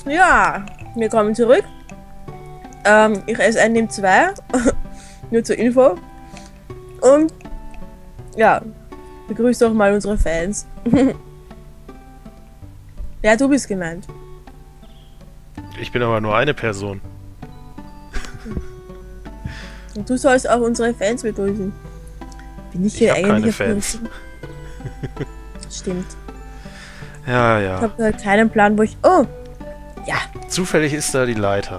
Ja, wir kommen zurück. Ich esse ein 2. Nur zur Info. Und ja, begrüß doch mal unsere Fans. Ja, du bist gemeint. Ich bin aber nur eine Person. Und du sollst auch unsere Fans begrüßen. Bin ich hier hab eigentlich keine auf Fans. Stimmt. Ja, Ich ja. habe keinen Plan, wo ich... Oh! Ja, Zufällig ist da die Leiter.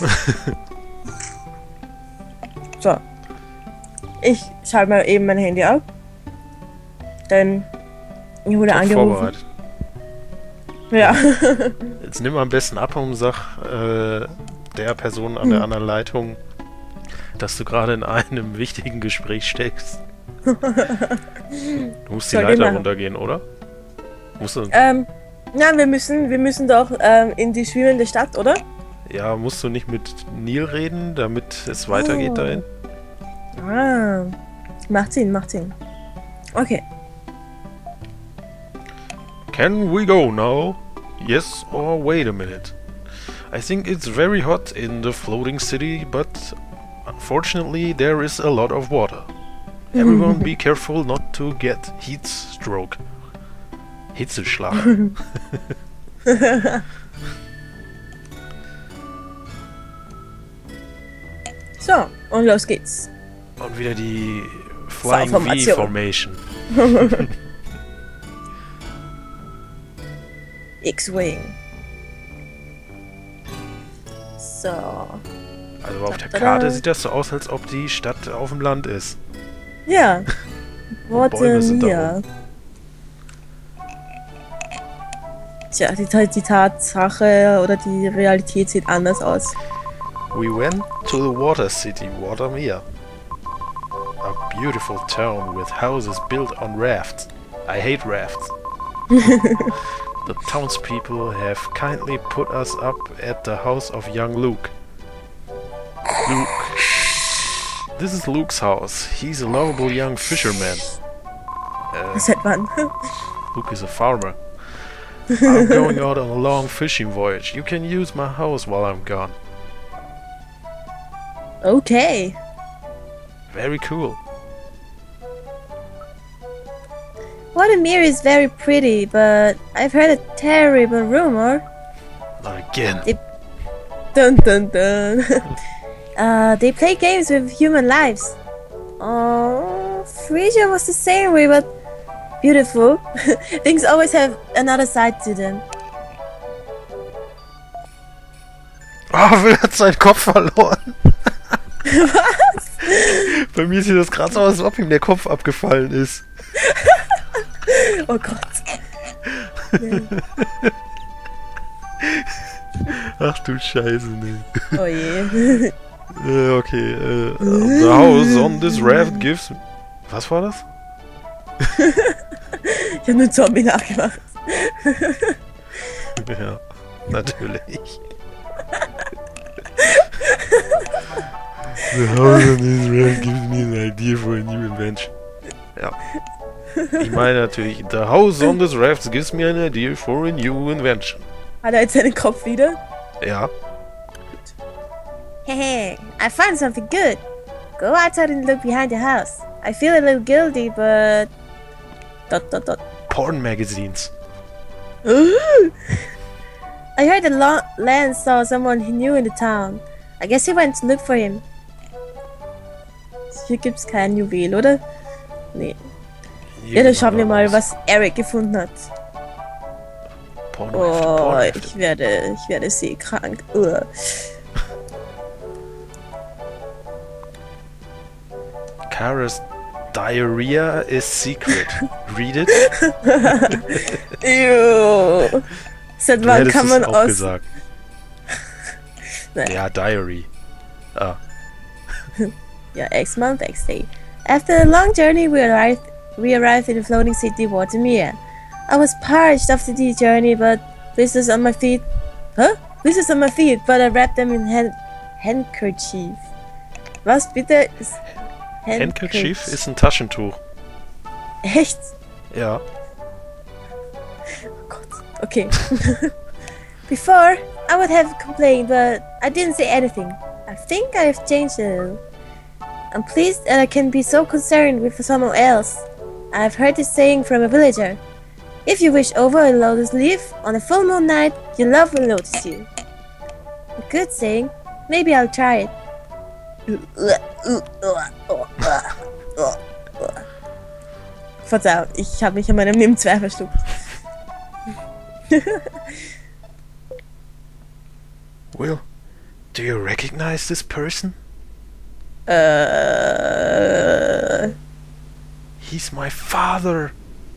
so. Ich schalte mal eben mein Handy ab. Denn ich wurde Top angerufen. vorbereitet. Ja. Jetzt nimm am besten ab und sag der Person an der anderen Leitung, dass du gerade in einem wichtigen Gespräch steckst. Du musst die Soll ich Leiter machen? runtergehen, oder? Musst du, Na, wir müssen doch in die schwimmende Stadt, oder? ja, musst du nicht mit Neil reden, damit es weitergeht Oh. dahin? Ah. Macht Sinn, macht Sinn. Okay. Can we go now? Yes or wait a minute? I think it's very hot in the floating city, but unfortunately there is a lot of water. Everyone be careful not to get heat stroke. Hitzeschlag. So, und los geht's. Und wieder die Flying V Formation. Formation. X-Wing. So. Also auf der Tada. Karte sieht das so aus, als ob die Stadt auf dem Land ist. Ja. Und Bäume sind da Mia. Tja, die Tatsache oder die Realität sieht anders aus. We went to the water city, Watermere. A beautiful town with houses built on rafts. I hate rafts. The townspeople have kindly put us up at the house of young Luke. Luke. This is Luke's house. He's a lovable young fisherman. Seit wann? Luke is a farmer. I'm going out on a long fishing voyage. You can use my house while I'm gone. Okay. Very cool. Watermere is very pretty, but I've heard a terrible rumor. Not again. Dun dun dun. They play games with human lives. Oh, Frisia was the same way, but beautiful. Things always have another side to them. Oh, Will hat seinen Kopf verloren. Was? Bei mir sieht das gerade so aus, als ob ihm der Kopf abgefallen ist. Oh Gott. Ach du Scheiße, ne. Oh je. Okay, the house on this raft gives... Was war das? Ich habe nur Zombie nachgemacht. Ja, natürlich. The house on this raft gives me an idea for a new invention. Ja. Ich meine natürlich, the house on this raft gives me an idea for a new invention. Hat er jetzt seinen Kopf wieder? Ja. Hey, I found something good. Go outside and look behind the house. I feel a little guilty, but... Porn magazines. I heard Lance saw someone he knew in the town. I guess he went to look for him. Hier gibt's kein Juwel, oder? Nee. Ja, dann schauen wir mal, was Eric gefunden hat. Pornohefte, Oh, Pornohefte. ich werde seekrank. Kara's diarrhea is secret. Read it. Ew. Seit Du wann hättest kann es man auch aus... gesagt. Nein. Ja, Diary. Ah. Yeah, X month, X day. After a long journey, we arrived in the floating city, Watermere. I was parched after the journey, but blisters on my feet. Huh? Blisters on my feet, but I wrapped them in handkerchief. Was bitte ist Handkerchief ist ein Taschentuch. Echt? Ja. Oh Gott. Okay. Before, I would have complained, but I didn't say anything. I think I have changed a little. I'm pleased that I can be so concerned with someone else. I have heard this saying from a villager. If you wish over a lotus leaf on a full moon night, your love will notice you. A good saying. Maybe I'll try it. Verzeihung, ich habe mich in meinem Nebenzwerg verschluckt. Will, do you recognize this person? He's my father.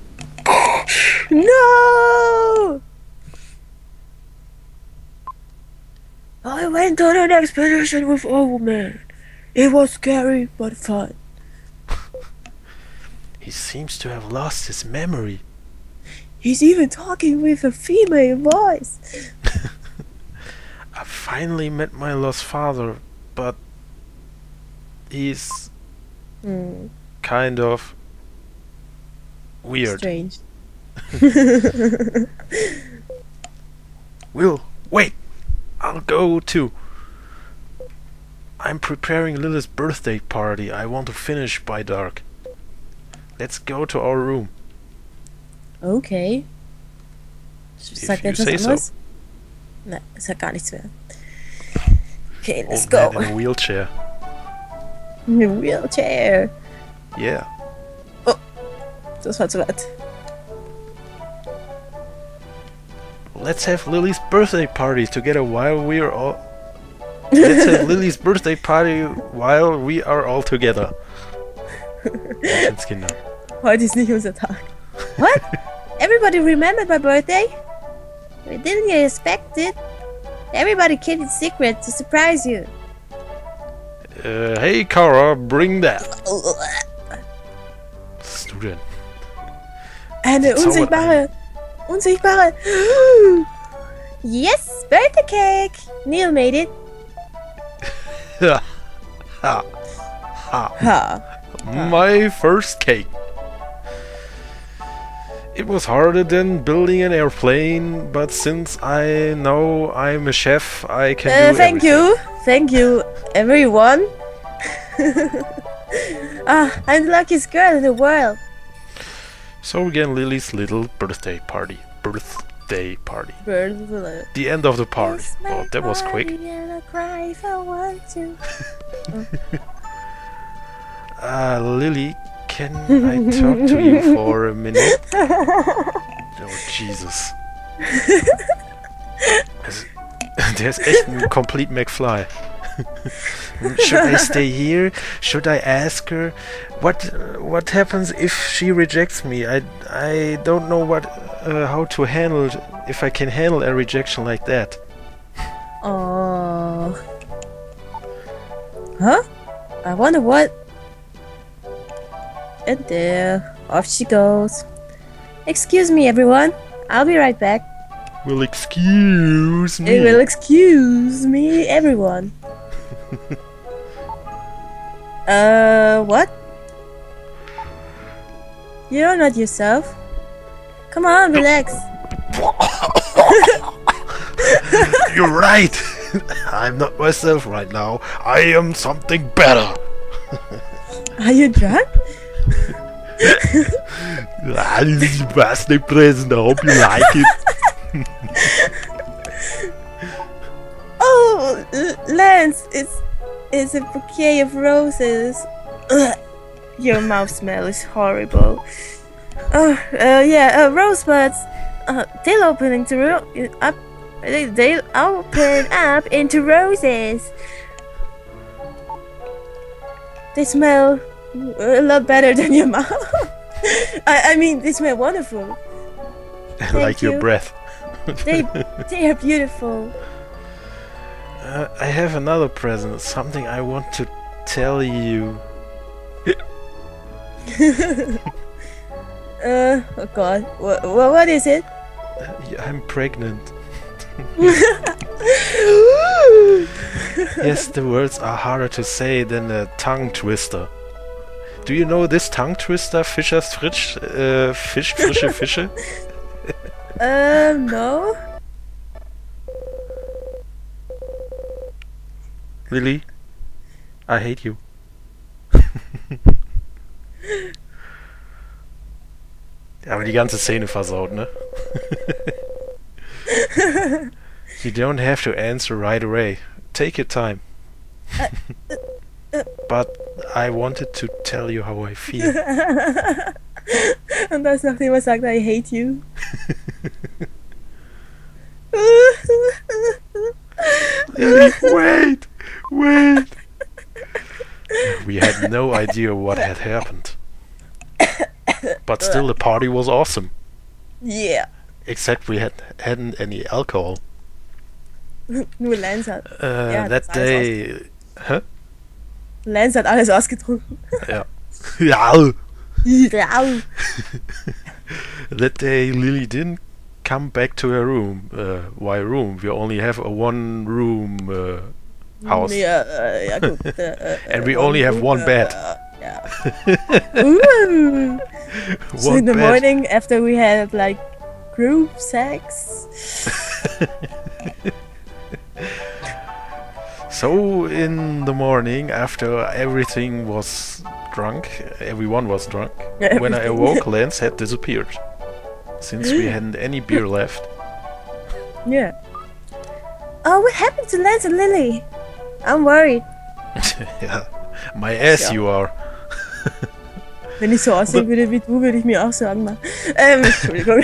No! I went on an expedition with old man. It was scary but fun. He seems to have lost his memory. He's even talking with a female voice. I finally met my lost father, but he's kind of weird. Strange. Will, wait! I'll go too. I'm preparing Lilith's birthday party. I want to finish by dark. Let's go to our room. Okay. Sagt you etwas say so. anderes? Nein, es sagt gar nichts mehr. Okay, let's Old go. man in a wheelchair. In a wheelchair. Yeah. Das war zu weit. Let's have Lily's birthday party together while we are all. Let's have Lily's birthday party while we are all together. Menschenskinder. Heute ist nicht unser Tag. What? Everybody remembered my birthday? We didn't expect it. Everybody kept it secret to surprise you. Hey Kara, bring that. Was ist du denn? Eine Zaubert unsichtbare. Yes, birthday cake. Neil made it. Ha. Ha. Ha. Ha. My first cake. It was harder than building an airplane, but since I know I'm a chef, I can do Thank everything. Thank you, everyone. I'm the luckiest girl in the world. So again, Lily's little birthday party. Birthday party. The The end of the party. Oh, that was quick. Lily, can I talk to you for a minute? Oh, Jesus. Der ist echt ein Complete McFly. Should I stay here? Should I ask her? What happens if she rejects me? I don't know how to handle it, if I can handle a rejection like that. Oh. Huh? I wonder what. And there, off she goes. Excuse me, everyone. I'll be right back. Well, excuse me. It will excuse me, everyone. What? You're not yourself. Come on, relax. You're right. I'm not myself right now. I am something better. Are you drunk? This is your birthday present. I hope you like it. Oh, Lance, it's a bouquet of roses. Ugh. Your mouth smell is horrible. Rosebuds. They'll open up into roses. They smell a lot better than your mouth. I mean, they smell wonderful. Like your breath. They are beautiful. I have another present. Something I want to tell you. Oh God. What is it? I'm pregnant. Yes, the words are harder to say than a tongue twister. Do you know this tongue twister? Fischers Fritsch, Fisch, frische Fische? No. Lily, I hate you. Aber die ganze Szene versaut, ne? You don't have to answer right away. Take your time. But I wanted to tell you how I feel. Und das nachdem er sagt, I hate you. Wait! We had no idea what had happened. But still the party was awesome. Yeah. Except we hadn't any alcohol. Nur Lance hat. Ja, That day... Huh? Lance hat alles ausgetrunken. Ja. Ja. Ja. That day Lily didn't come back to her room. Why room? We only have a one room house. Ja, gut. And we only have one bed. Ja. Ooh. So One in the bed. morning after we had like group sex. So in the morning, after everyone was drunk, when I awoke, Lance had disappeared. Since we hadn't any beer left. Yeah. Oh, what happened to Lance and Lily? I'm worried. Ja, my ass Ja. you are. Wenn ich so aussehen würde wie du, würde ich mir auch Sorgen machen. Entschuldigung.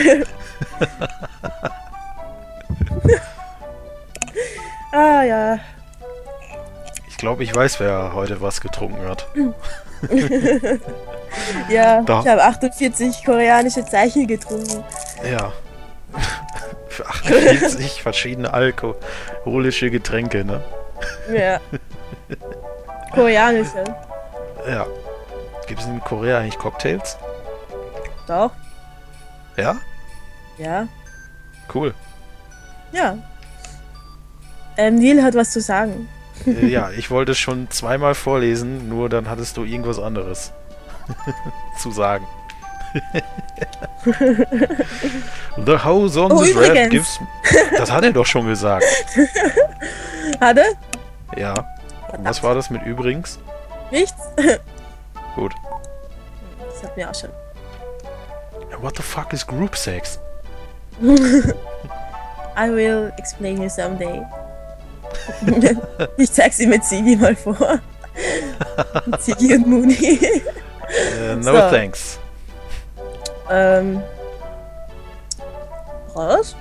Ah ja. Ich glaube, ich weiß, wer heute was getrunken hat. Ja, Da. ich habe 48 koreanische Zeichen getrunken. Ja. Für 48 verschiedene alkoholische Getränke, ne? Ja. Koreanische. Ja. Gibt es in Korea eigentlich Cocktails? Doch. Ja? Ja. Cool. Ja. Neil hat was zu sagen. Ja, ich wollte es schon zweimal vorlesen, nur dann hattest du irgendwas anderes zu sagen. The house on Oh, the red übrigens. gives... Das hat er doch schon gesagt. Hat er? Ja. Und was war das mit übrigens? Nichts? Gut. Das hat mir auch schon. What the fuck is group sex? I will explain you someday. Ich zeig's ihm mit Ziggy mal vor. Mit Ziggy und Mooney. No So. thanks. Was?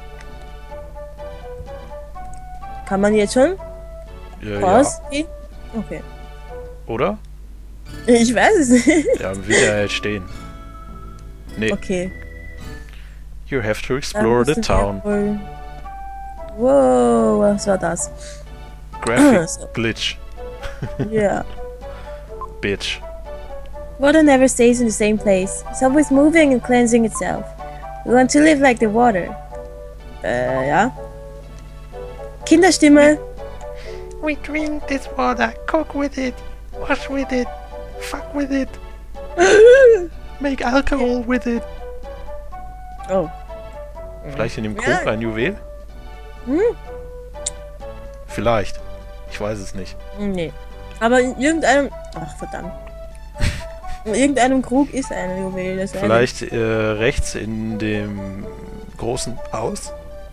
Kann man jetzt schon? Ja. Was? Okay. Oder? Ich weiß es nicht. Ja, wird ja jetzt stehen. Nee, Okay. you have to Dann explore the müssen wir town. wohl- Wow, was war das? Graphic So. glitch, Ja. bitch. Water never stays in the same place. It's always moving and cleansing itself. We want to live like the water. Ja. Kinderstimme. We drink this water, cook with it, wash with it, fuck with it, make alcohol with it. Oh. Vielleicht in dem Ja. Krug ein Juwel? Hm? Vielleicht. Ich weiß es nicht. Nee. Aber in irgendeinem... Ach, verdammt. In irgendeinem Krug ist eine Juwel. Das weiß Vielleicht rechts in dem großen Haus?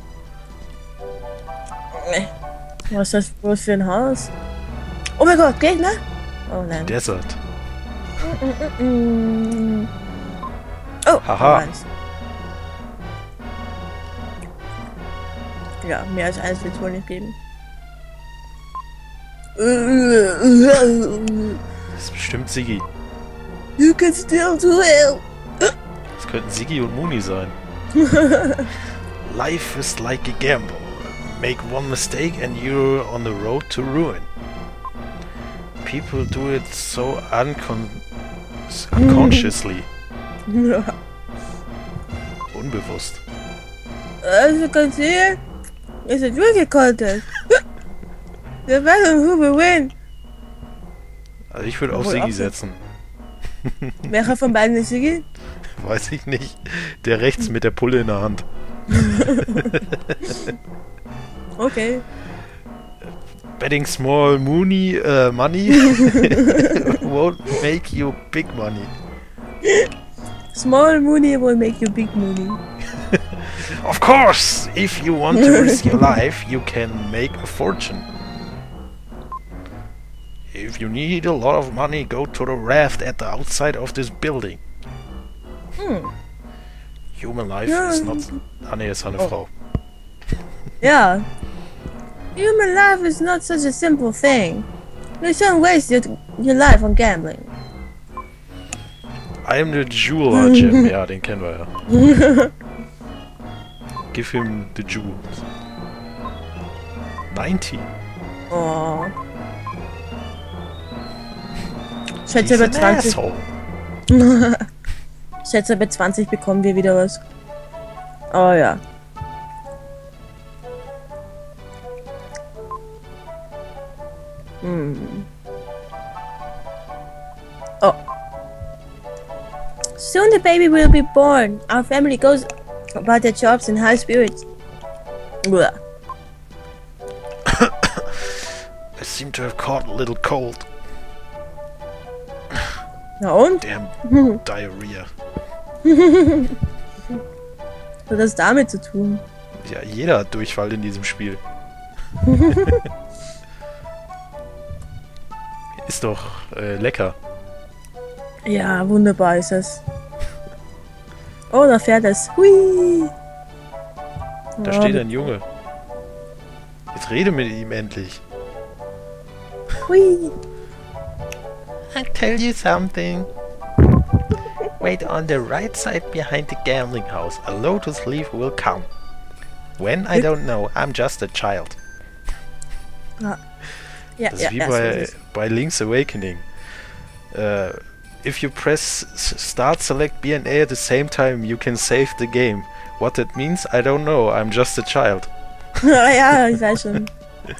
ich. Was ist das bloß für ein Haus? Oh mein Gott, Gegner? Oh nein. Desert. Mm. Oh, Haha. da war eins. Ja, mehr als eins wird es wohl nicht geben. Das ist bestimmt Siggi. You can still do it. Das könnten Siggi und Mooney sein. Life is like a gamble. Make one mistake and you're on the road to ruin. People do it so unconsciously. Ja. Unbewusst. As you can see, it's a drinking contest. The battle who will win. Also ich würde auf Obwohl Siggi auch setzen. Welcher von beiden ist Siggi? Weiß ich nicht. Der rechts mit der Pulle in der Hand. Okay. Betting small money won't make you big money. Small money will make you big money. Of course, if you want to risk your life, you can make a fortune. If you need a lot of money, go to the raft at the outside of this building. Human life is not... Ah ne, ist eine Frau. Yeah. Human life is not such a simple thing. You shouldn't waste your life on gambling. I am the jeweler, Jim. Ja, den kennen wir ja. Give him the jewels. 90. Oh. Schätze, He's bei an 20. asshole. Schätze, bei 20 bekommen wir wieder was. Oh ja. Oh. Soon the baby will be born. Our family goes about their jobs in high spirits. Blah. I seem to have caught a little cold. Na und? Damn diarrhea. Was hat das damit zu tun? Ja, jeder hat Durchfall in diesem Spiel. Ist doch lecker. Ja, wunderbar ist es. Oh, da fährt es. Hui! Da Oh, steht ein Junge. Jetzt rede mit ihm endlich. Hui! I'll tell you something. Wait on the right side behind the gambling house. A lotus leaf will come. When? I don't know. I'm just a child. Ja, ja, Das ist wie ja, so ist es. bei Link's Awakening. If you press start select B and A at the same time, you can save the game. What that means, I don't know. I'm just a child. Ja, ich weiß schon.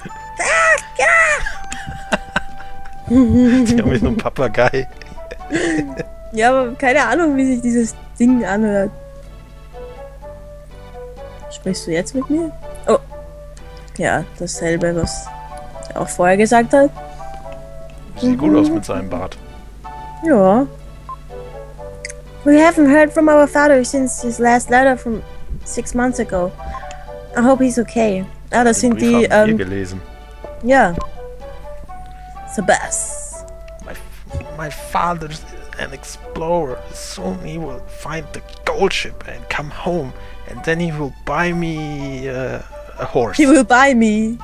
Die haben mit einem Papagei. Ja, aber keine Ahnung, wie sich dieses Ding anhört. Sprichst du jetzt mit mir? Oh. Ja, dasselbe, was er auch vorher gesagt hat. Sieht gut aus mit seinem Bart. Ja. We haven't heard from our father since his last letter from 6 months ago. I hope he's okay. Ah, das Den sind Brief die, haben wir gelesen. ja. The best. My father's an explorer. Soon he will find the gold ship and come home, and then he will buy me a horse. He will buy me.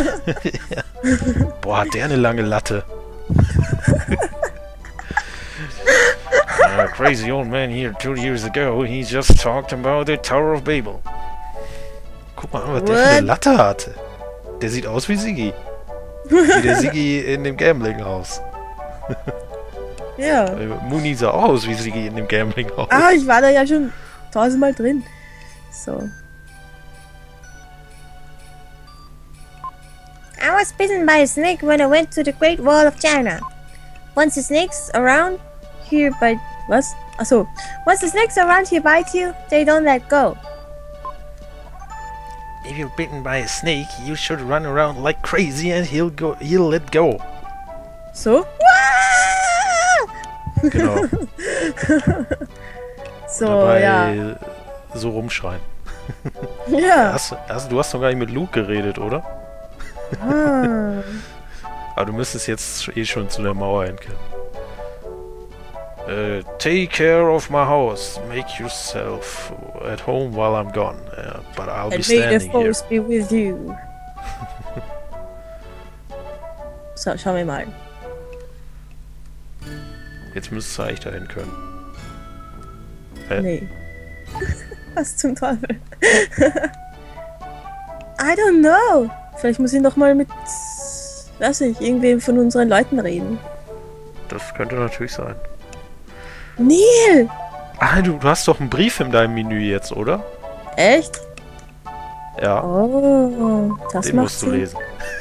Boah, hat der eine lange Latte. A crazy old man here 2 years ago, he just talked about the Tower of Babel. Guck mal, was der für eine Latte hatte. Der sieht aus wie Siggi. Wie der Siggi in dem Gambling-Haus. Ja. Muni sah auch aus wie Siggi in dem Gambling-Haus. Ah, ich war da ja schon 1000-mal drin. So. I was bitten by a snake when I went to the Great Wall of China. Once the snakes around here bite... Was? Achso. Once the snakes around here bite you, they don't let go. If you're bitten by a snake, you should run around like crazy and he'll let go. So? Genau. So, Dabei ja. so rumschreien. Ja. Du hast noch gar nicht mit Luke geredet, oder? Ah. Aber du müsstest jetzt eh schon zu der Mauer hinkommen. Take care of my house. Make yourself at home while I'm gone. But I'll be And may the standing here. force be with you. So, schauen wir mal. Jetzt müsstest du eigentlich dahin können. Hä? Nee. Was zum Teufel? I don't know. Vielleicht muss ich noch mal mit, weiß ich, irgendwem von unseren Leuten reden. Das könnte natürlich sein. Neil! Ah, du hast doch einen Brief in deinem Menü jetzt, oder? Echt? Ja, Oh, das den macht musst du Sinn. lesen.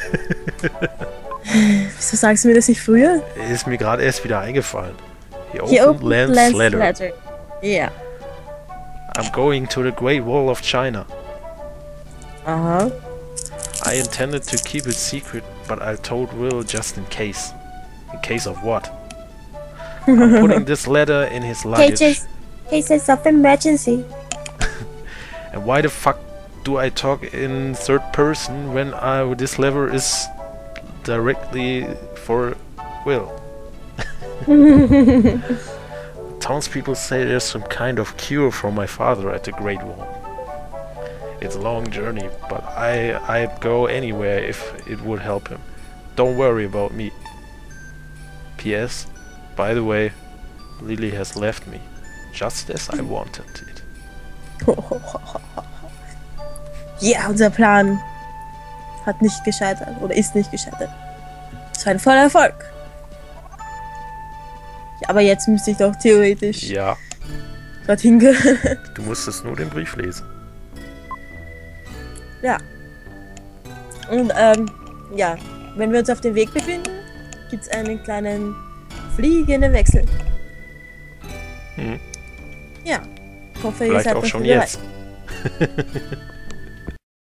Wieso sagst du mir das nicht früher? Ist mir gerade erst wieder eingefallen. He He opened opened Lance's Lance's letter. Yeah. I'm going to the Great Wall of China. Aha. I intended to keep it secret but I told Will just in case. In case of what? I'm putting this letter in his luggage. Cases of emergency. And why the fuck do I talk in third person when this lever is directly for Will? Townspeople say there's some kind of cure for my father at the Great Wall. It's a long journey, but I'd go anywhere if it would help him. Don't worry about me. P.S. By the way, Lily has left me, just as I wanted it. Ja, unser Plan hat nicht gescheitert oder ist nicht gescheitert. Es war ein voller Erfolg. Ja, aber jetzt müsste ich doch theoretisch dorthin gehen. Du musstest nur den Brief lesen. Ja. Und ja, wenn wir uns auf dem Weg befinden, gibt es einen kleinen fliegenden Wechsel. Ja. Ich hoffe, ihr Vielleicht seid auch schon bereit. jetzt.